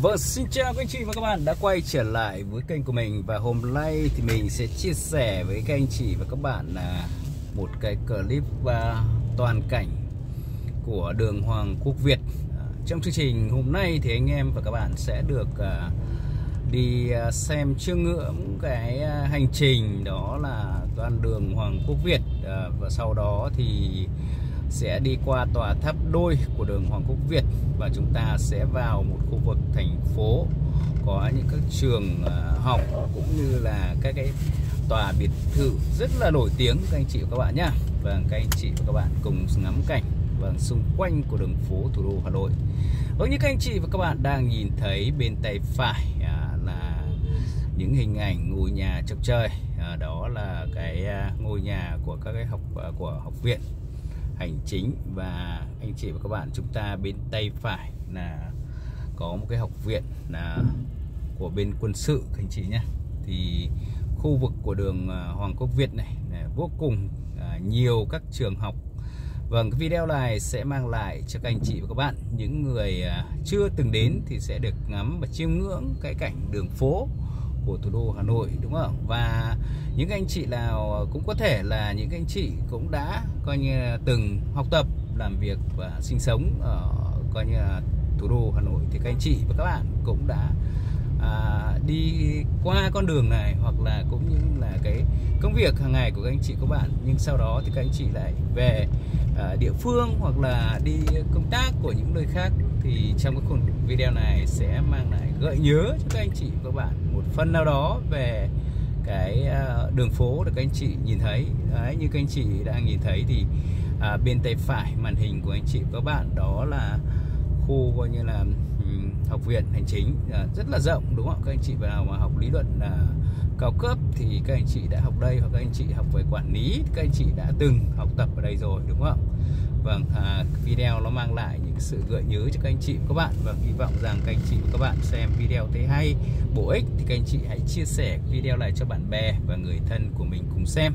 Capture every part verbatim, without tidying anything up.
Vâng, xin chào các anh chị và các bạn đã quay trở lại với kênh của mình. Và hôm nay thì mình sẽ chia sẻ với các anh chị và các bạn là một cái clip uh, toàn cảnh của đường Hoàng Quốc Việt. uh, Trong chương trình hôm nay thì anh em và các bạn sẽ được uh, đi uh, xem chiêm ngưỡng cái uh, hành trình đó là đoạn đường Hoàng Quốc Việt. uh, Và sau đó thì sẽ đi qua tòa tháp đôi của đường Hoàng Quốc Việt và chúng ta sẽ vào một khu vực thành phố có những các trường học cũng như là các cái tòa biệt thự rất là nổi tiếng các anh chị và các bạn nhá. Và các anh chị và các bạn cùng ngắm cảnh vâng xung quanh của đường phố thủ đô Hà Nội. Vâng, như các anh chị và các bạn đang nhìn thấy bên tay phải à, là những hình ảnh ngôi nhà chọc trời. À, đó là cái à, ngôi nhà của các cái học à, của học viện hành chính. Và anh chị và các bạn, chúng ta bên tay phải là có một cái học viện là của bên quân sự các anh chị nhé. Thì khu vực của đường Hoàng Quốc Việt này, này vô cùng à, nhiều các trường học. Vâng, cái video này sẽ mang lại cho các anh chị và các bạn, những người à, chưa từng đến thì sẽ được ngắm và chiêm ngưỡng cái cảnh đường phố của thủ đô Hà Nội, đúng không? Và những anh chị nào cũng có thể là những anh chị cũng đã coi như là từng học tập, làm việc và sinh sống ở coi như là thủ đô Hà Nội thì các anh chị và các bạn cũng đã à, đi qua con đường này, hoặc là cũng như là cái công việc hàng ngày của các anh chị các bạn, nhưng sau đó thì các anh chị lại về à, địa phương hoặc là đi công tác của những nơi khác. Thì trong cái video này sẽ mang lại gợi nhớ cho các anh chị và các bạn một phần nào đó về cái đường phố được các anh chị nhìn thấy. Đấy, như các anh chị đang nhìn thấy thì à, bên tay phải màn hình của anh chị và các bạn đó là khu coi như là um, học viện hành chính, à, rất là rộng, đúng không? Các anh chị vào mà học lý luận à, cao cấp thì các anh chị đã học đây, hoặc các anh chị học về quản lý các anh chị đã từng học tập ở đây rồi, đúng không? Vâng, à, video nó mang lại những sự gợi nhớ cho các anh chị và các bạn. Và hy vọng rằng các anh chị và các bạn xem video thấy hay, bổ ích thì các anh chị hãy chia sẻ video này cho bạn bè và người thân của mình cùng xem.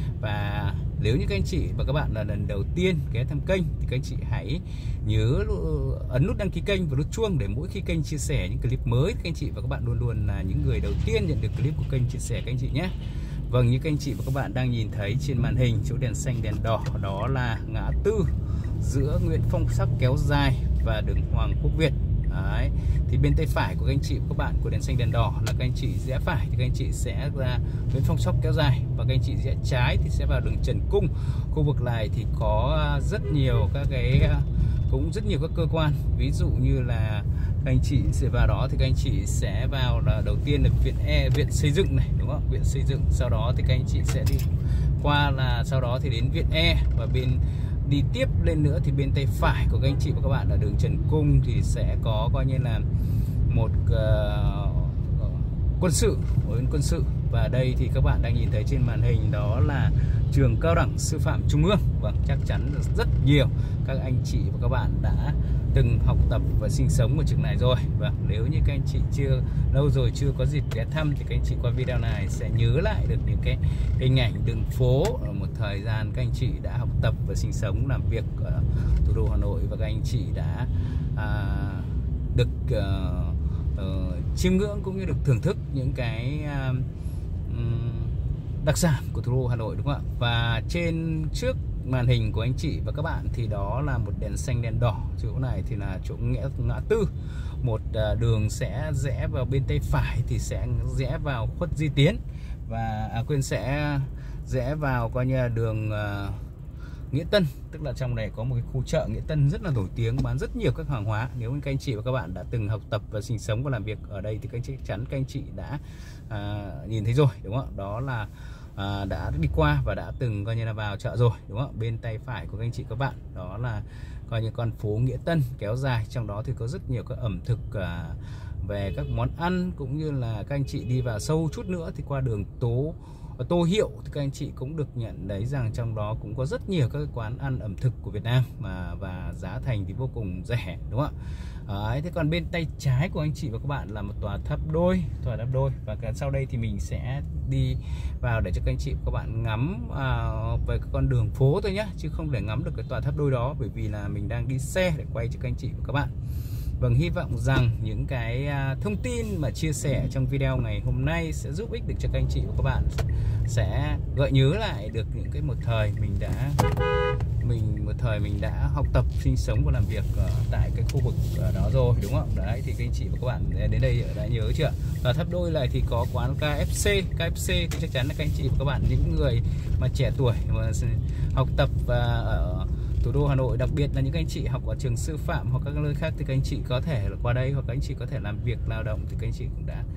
Và nếu như các anh chị và các bạn là lần đầu tiên ghé thăm kênh thì các anh chị hãy nhớ ấn nút đăng ký kênh và nút chuông để mỗi khi kênh chia sẻ những clip mới, các anh chị và các bạn luôn luôn là những người đầu tiên nhận được clip của kênh chia sẻ các anh chị nhé. Vâng, như các anh chị và các bạn đang nhìn thấy trên màn hình, chỗ đèn xanh đèn đỏ đó là ngã tư giữa Nguyễn Phong Sắc kéo dài và đường Hoàng Quốc Việt. Đấy. Thì bên tay phải của các anh chị và các bạn của đèn xanh đèn đỏ là các anh chị rẽ phải thì các anh chị sẽ ra Nguyễn Phong Sắc kéo dài, và các anh chị rẽ trái thì sẽ vào đường Trần Cung. Khu vực này thì có rất nhiều các cái cũng rất nhiều các cơ quan, ví dụ như là các anh chị sẽ vào đó thì các anh chị sẽ vào là đầu tiên là viện E, viện xây dựng này, đúng không? Viện xây dựng, sau đó thì các anh chị sẽ đi qua là sau đó thì đến viện E, và bên đi tiếp lên nữa thì bên tay phải của các anh chị và các bạn là đường Trần Cung thì sẽ có coi như là một uh, quân sự, một quân sự. Và đây thì các bạn đang nhìn thấy trên màn hình đó là trường Cao đẳng Sư phạm Trung ương. Vâng, chắc chắn rất nhiều các anh chị và các bạn đã từng học tập và sinh sống ở trường này rồi. Và nếu như các anh chị chưa lâu rồi chưa có dịp ghé thăm thì các anh chị qua video này sẽ nhớ lại được những cái hình ảnh đường phố ở một thời gian các anh chị đã học tập và sinh sống làm việc ở thủ đô Hà Nội, và các anh chị đã à, được uh, uh, chiêm ngưỡng cũng như được thưởng thức những cái uh, um, đặc sản của thủ đô Hà Nội, đúng không ạ? Và trên trước màn hình của anh chị và các bạn thì đó là một đèn xanh đèn đỏ. Chỗ này thì là chỗ ngã, ngã tư. Một uh, đường sẽ rẽ vào bên tay phải thì sẽ rẽ vào Khuất Duy Tiến, và à, quên sẽ rẽ vào coi như là đường uh, Nghĩa Tân, tức là trong này có một cái khu chợ Nghĩa Tân rất là nổi tiếng, bán rất nhiều các hàng hóa. Nếu các anh chị và các bạn đã từng học tập và sinh sống và làm việc ở đây thì các anh chị chắc chắn các anh chị đã à, nhìn thấy rồi, đúng không? Đó là à, đã đi qua và đã từng coi như là vào chợ rồi, đúng không? Bên tay phải của các anh chị các bạn đó là coi như con phố Nghĩa Tân kéo dài, trong đó thì có rất nhiều các ẩm thực à, về các món ăn, cũng như là các anh chị đi vào sâu chút nữa thì qua đường Tố Tô Hiệu thì các anh chị cũng được nhận đấy rằng trong đó cũng có rất nhiều các quán ăn ẩm thực của Việt Nam mà và giá thành thì vô cùng rẻ, đúng không ạ? Đấy, thế còn bên tay trái của anh chị và các bạn là một tòa tháp đôi, tòa tháp đôi và sau đây thì mình sẽ đi vào để cho các anh chị và các bạn ngắm à, về cái con đường phố thôi nhé, chứ không để ngắm được cái tòa tháp đôi đó, bởi vì là mình đang đi xe để quay cho các anh chị và các bạn. Vâng, hy vọng rằng những cái thông tin mà chia sẻ trong video ngày hôm nay sẽ giúp ích được cho các anh chị và các bạn, sẽ gợi nhớ lại được những cái một thời mình đã mình một thời mình đã học tập, sinh sống và làm việc ở tại cái khu vực đó rồi, đúng không? Đấy thì các anh chị và các bạn đến đây đã nhớ chưa? Và Tháp Đôi này thì có quán ca ép xê. ca ép xê thì chắc chắn là các anh chị và các bạn, những người mà trẻ tuổi mà học tập ở thủ đô Hà Nội, đặc biệt là những anh chị học ở trường sư phạm hoặc các nơi khác, thì các anh chị có thể là qua đây, hoặc các anh chị có thể làm việc lao động thì các anh chị cũng đã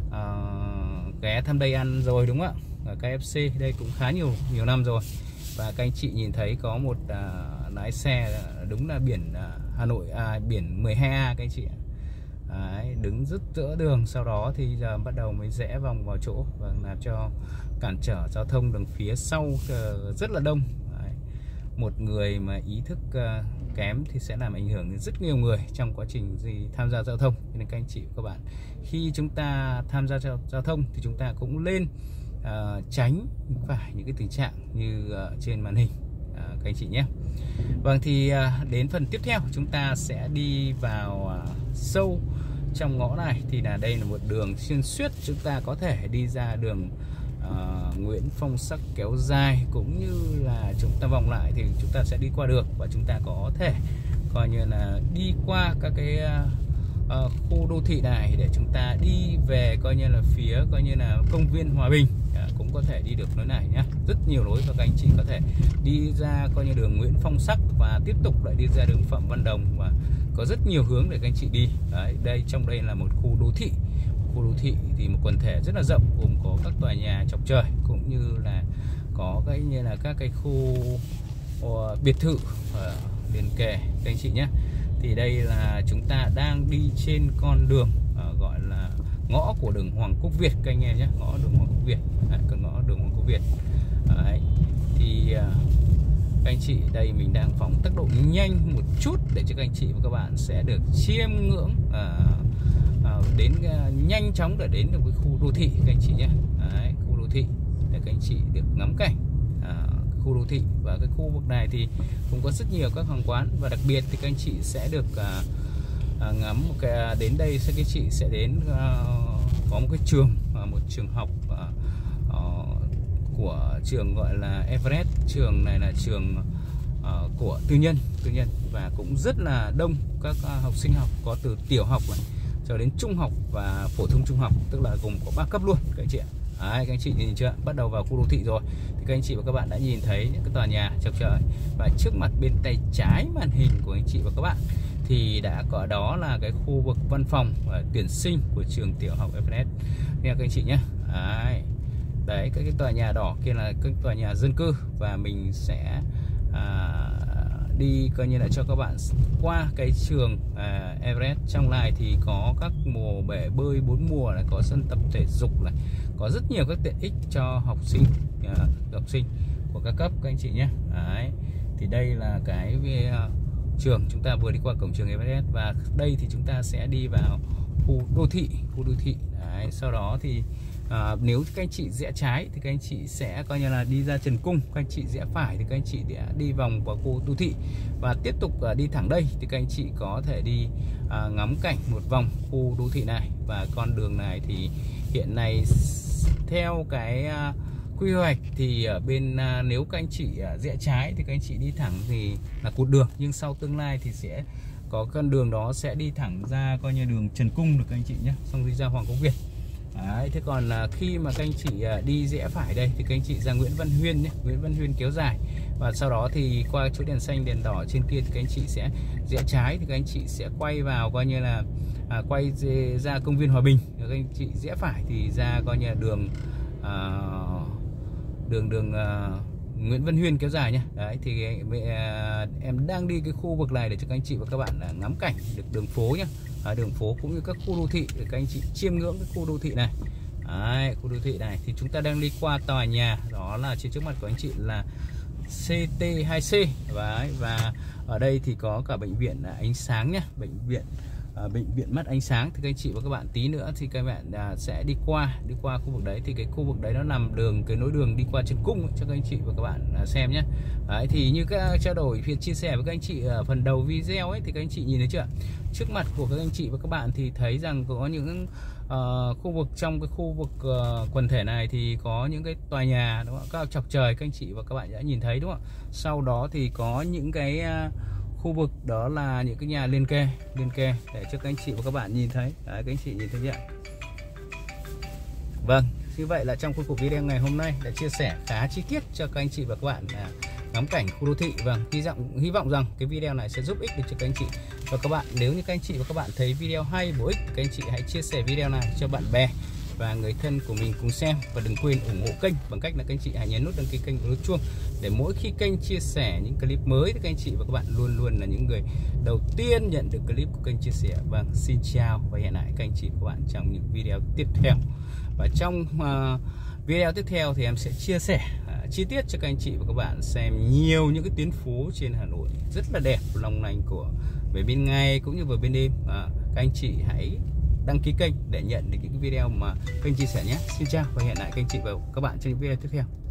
uh, ghé thăm đây ăn rồi, đúng không ạ? Ở ca ép xê đây cũng khá nhiều nhiều năm rồi. Và các anh chị nhìn thấy có một uh, lái xe đúng là biển uh, Hà Nội à, biển mười hai A các anh chị ạ. Đấy, đứng rất giữa đường, sau đó thì giờ bắt đầu mới rẽ vòng vào chỗ và làm cho cản trở giao thông đằng phía sau uh, rất là đông. Đấy, một người mà ý thức uh, kém thì sẽ làm ảnh hưởng đến rất nhiều người trong quá trình gì tham gia giao thông. Nên các anh chị và các bạn, khi chúng ta tham gia giao, giao thông thì chúng ta cũng lên uh, tránh phải những cái tình trạng như uh, trên màn hình uh, các anh chị nhé. Vâng, thì uh, đến phần tiếp theo chúng ta sẽ đi vào uh, sâu trong ngõ này. Thì là đây là một đường xuyên suốt, chúng ta có thể đi ra đường uh, Nguyễn Phong Sắc kéo dài, cũng như là chúng ta vòng lại thì chúng ta sẽ đi qua được, và chúng ta có thể coi như là đi qua các cái uh, uh, khu đô thị này để chúng ta đi về coi như là phía coi như là công viên Hòa Bình. À, cũng có thể đi được lối này nhá, rất nhiều lối, và các anh chị có thể đi ra coi như đường Nguyễn Phong Sắc và tiếp tục lại đi ra đường Phạm Văn Đồng, và có rất nhiều hướng để các anh chị đi. Đấy, đây trong đây là một khu đô thị. Khu đô thị thì một quần thể rất là rộng, gồm có các tòa nhà chọc trời, cũng như là có cái như là các cái khu uh, biệt thự uh, liền kề các anh chị nhé. Thì đây là chúng ta đang đi trên con đường uh, gọi là ngõ của đường Hoàng Quốc Việt các anh em nhé, ngõ đường Hoàng Quốc Việt. Đấy, còn ngõ đường Hoàng Quốc Việt. Đấy, thì uh, các anh chị đây mình đang phóng tốc độ nhanh một chút để cho các anh chị và các bạn sẽ được chiêm ngưỡng uh, uh, đến uh, nhanh chóng để đến được với khu đô thị các anh chị nhé. Đấy, khu đô thị để các anh chị được ngắm cảnh uh, khu đô thị. Và cái khu vực này thì cũng có rất nhiều các hàng quán, và đặc biệt thì các anh chị sẽ được uh, À, ngắm một cái, đến đây sẽ các chị sẽ đến uh, có một cái trường uh, một trường học uh, uh, của trường gọi là Everest. Trường này là trường uh, của tư nhân tư nhân và cũng rất là đông các uh, học sinh học, có từ tiểu học này cho đến trung học và phổ thông trung học, tức là gồm có ba cấp luôn các anh chị ạ. Đấy, các anh chị nhìn chưa, bắt đầu vào khu đô thị rồi thì các anh chị và các bạn đã nhìn thấy những cái tòa nhà chọc trời, và trước mặt bên tay trái màn hình của anh chị và các bạn thì đã có đó là cái khu vực văn phòng và tuyển sinh của trường tiểu học Everest nha các anh chị nhé. Đấy, đấy cái, cái tòa nhà đỏ kia là cái tòa nhà dân cư, và mình sẽ à, đi coi như là cho các bạn qua cái trường à, Everest. Trong này thì có các mùa bể bơi bốn mùa này, có sân tập thể dục này, có rất nhiều các tiện ích cho học sinh à, học sinh của các cấp các anh chị nhé. Đấy, thì đây là cái uh, trường, chúng ta vừa đi qua cổng trường Everest, và đây thì chúng ta sẽ đi vào khu đô thị khu đô thị. Đấy, sau đó thì à, nếu các anh chị rẽ trái thì các anh chị sẽ coi như là đi ra Trần Cung, các anh chị rẽ phải thì các anh chị sẽ đi vòng vào khu đô thị, và tiếp tục à, đi thẳng đây thì các anh chị có thể đi à, ngắm cảnh một vòng khu đô thị này. Và con đường này thì hiện nay theo cái à, quy hoạch thì ở bên à, nếu các anh chị à, rẽ trái thì các anh chị đi thẳng thì là cụt đường, nhưng sau tương lai thì sẽ có con đường đó sẽ đi thẳng ra coi như đường Trần Cung được các anh chị nhé, xong đi ra Hoàng Quốc Việt. Đấy, thế còn à, khi mà các anh chị à, đi rẽ phải đây thì các anh chị ra Nguyễn Văn Huyên nhé, Nguyễn Văn Huyên kéo dài, và sau đó thì qua chỗ đèn xanh đèn đỏ trên kia thì các anh chị sẽ rẽ trái thì các anh chị sẽ quay vào coi như là à, quay ra công viên Hòa Bình. Các anh chị rẽ phải thì ra coi như là đường à, đường đường uh, Nguyễn Văn Huyên kéo dài nhé. Đấy thì uh, em đang đi cái khu vực này để cho các anh chị và các bạn uh, ngắm cảnh được đường phố nhé, à, đường phố cũng như các khu đô thị để các anh chị chiêm ngưỡng cái khu đô thị này. Đấy, khu đô thị này thì chúng ta đang đi qua tòa nhà, đó là trên trước mặt của anh chị là C T hai C. Và, và ở đây thì có cả bệnh viện ánh sáng nhé, bệnh viện à, bệnh viện mắt ánh sáng thì các anh chị và các bạn tí nữa thì các bạn à, sẽ đi qua đi qua khu vực đấy. Thì cái khu vực đấy nó nằm đường cái nối đường đi qua Trần Cung ấy, cho các anh chị và các bạn à, xem nhé. Đấy, thì như các trao đổi phía chia sẻ với các anh chị ở phần đầu video ấy thì các anh chị nhìn thấy chưa, trước mặt của các anh chị và các bạn thì thấy rằng có những uh, khu vực trong cái khu vực uh, quần thể này thì có những cái tòa nhà, đúng không? Các chọc trời các anh chị và các bạn đã nhìn thấy, đúng không? Sau đó thì có những cái uh, khu vực đó là những cái nhà liên kề liên kề để cho các anh chị và các bạn nhìn thấy. Đấy, các anh chị nhìn thấy chưa? Vâng, như vậy là trong khuôn khổ video ngày hôm nay đã chia sẻ khá chi tiết cho các anh chị và các bạn à, ngắm cảnh khu đô thị. Vâng, hy vọng hy vọng rằng cái video này sẽ giúp ích được cho các anh chị và các bạn. Nếu như các anh chị và các bạn thấy video hay bổ ích, các anh chị hãy chia sẻ video này cho bạn bè và người thân của mình cùng xem, và đừng quên ủng hộ kênh bằng cách là các anh chị hãy nhấn nút đăng ký kênh và nút chuông để mỗi khi kênh chia sẻ những clip mới thì các anh chị và các bạn luôn luôn là những người đầu tiên nhận được clip của kênh chia sẻ. Vâng, xin chào và hẹn lại các anh chị và các bạn trong những video tiếp theo. Và trong uh, video tiếp theo thì em sẽ chia sẻ uh, chi tiết cho các anh chị và các bạn xem nhiều những cái tuyến phố trên Hà Nội rất là đẹp, long lanh của về bên ngày cũng như về bên đêm. Uh, các anh chị hãy đăng ký kênh để nhận được những video mà kênh chia sẻ nhé. Xin chào và hẹn lại các anh chị và các bạn trong những video tiếp theo.